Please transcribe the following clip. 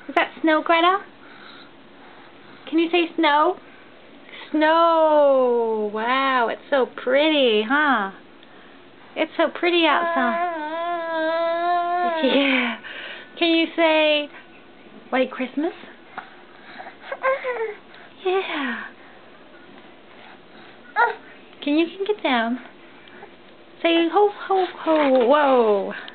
Is that snow, Greta? Can you say snow? Snow! Wow, it's so pretty, huh? It's so pretty outside. Yeah. Can you say White Christmas? Yeah. Can you get down? Say ho ho ho. Whoa.